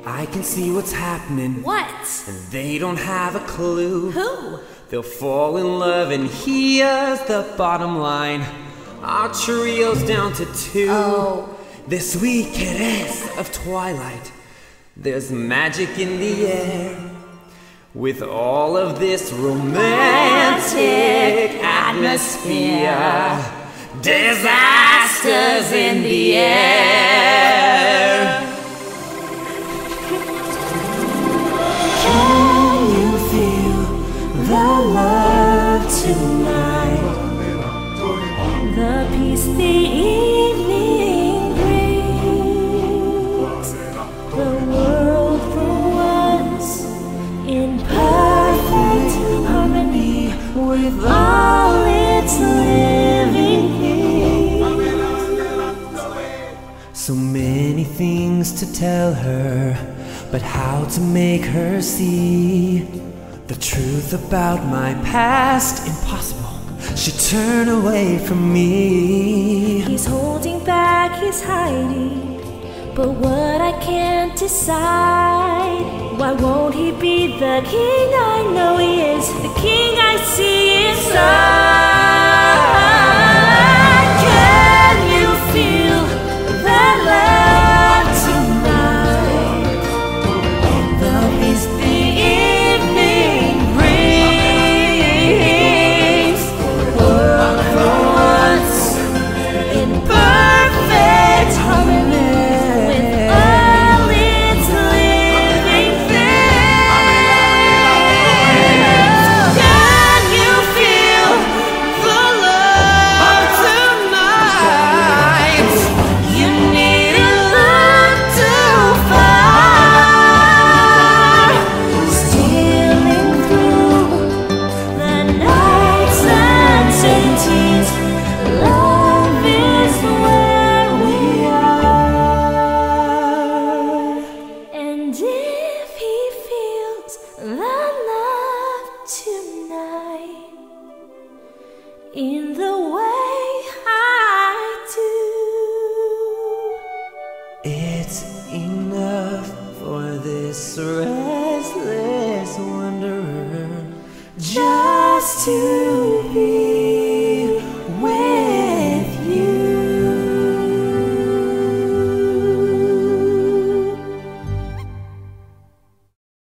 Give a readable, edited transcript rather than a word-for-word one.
I can see what's happening. What? And they don't have a clue. Who? They'll fall in love, and here's the bottom line. Our trio's down to 2. Oh. This weekend is of twilight. There's magic in the air. With all of this romantic atmosphere, disasters in the air. Can you feel the love tonight? The peace the evening brings. The world for once in perfect harmony with all its living things. So many things to tell her, but how to make her see the truth about my past? Impossible. She'd turn away from me. He's holding back, he's hiding, but what I can't decide. Why won't he be the king I know he is, the king I see inside? Can you feel the love tonight? The peace the evening brings. World for once in perfect harmony with all its living things. Can you feel the love tonight? You need to look too far, stealing through the night's uncertainties. Love is where we are, and if he feels the love tonight in the way I do, It's enough for this restless wanderer just to